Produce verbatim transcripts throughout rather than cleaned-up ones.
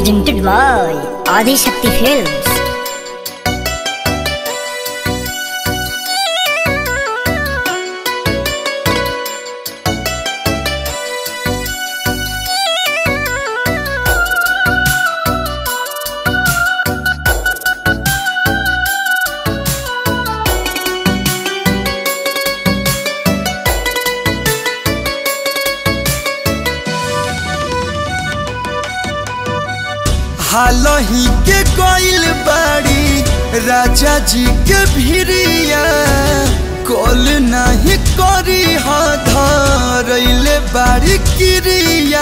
presented by Adi Shakti Films. हालही के कोइल बाड़ी राजा जी के भिरिया कॉल नहीं करी धरैले बाड़ी किरिया।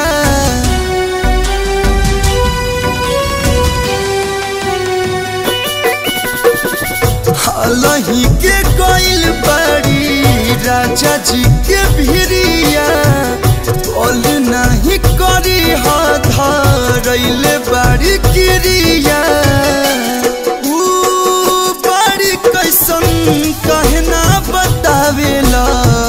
हालही के कोइल बाड़ी राजा जी के भिरिया कॉल नहीं करी धरैले बाड़ी किरिया। ऊ बाड़ी कैसन कहना बतावेला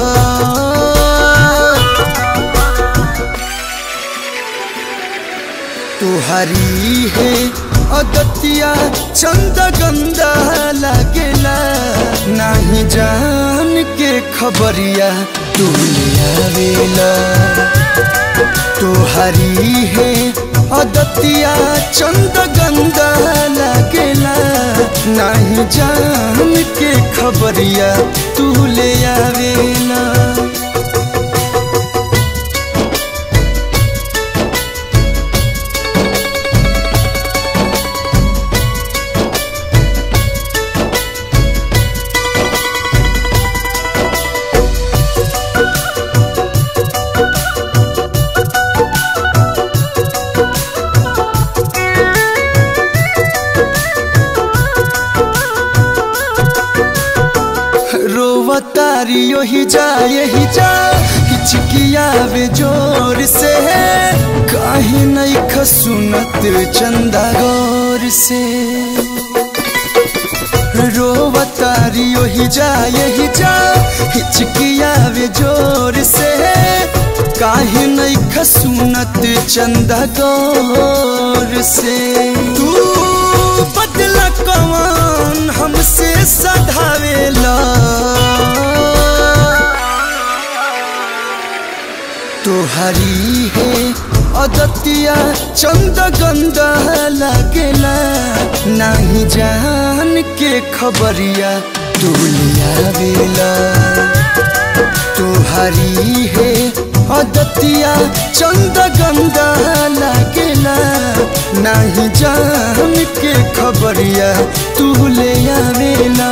तुहारी है अदतिया चंद गंदा लागेला नहीं जान के खबरिया तू ले आवेला। तुहारी है अदतिया चंद गंदा लागेला नहीं जान के खबरिया तू ले आवेला। रोवतारी ही जा यही जा हिचकिया वे जोर से काहे नहीं खसुनत चंदा गौर से। रोवतारी ही जा यही जा हिचकिया वे जोर से काहे नहीं खसुनत चंदा गौर से। तू बदला कौन हमसे सधावेला तुहारी है अदतिया चंद गंदा लागेला नहीं जान के खबरिया तू लियावेला। तुहारी है अदतिया चंद गंदा लागेला नहीं जान के खबरिया तू ले आवेला।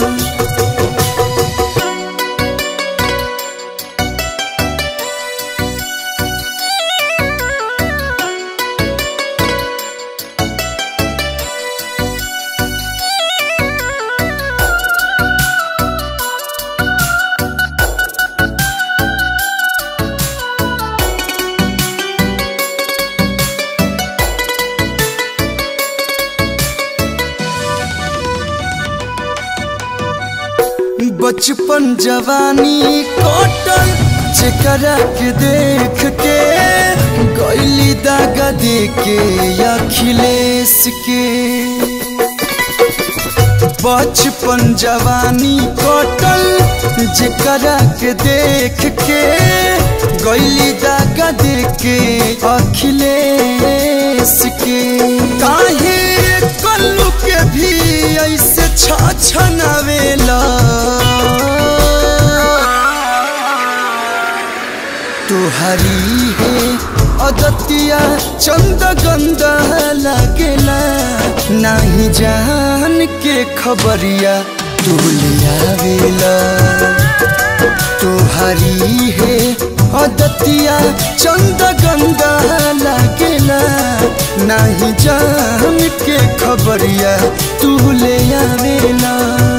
बचपन जवानी कटल जेकरा के देख के गइली दागा दे के अखिलेश के। बचपन जवानी कटल जेकरा के देख के गइली दागा दे के अखिलेश के। काहे कल्लू के भी ऐसे छछनावेला तुहारी है अदतिया चंद गंदा लागेला नहीं जान के खबरिया तू ले आवेला। तुहारी है अदतिया चंद गंदा लागेला नहीं जान के खबरिया तू ले आवेला।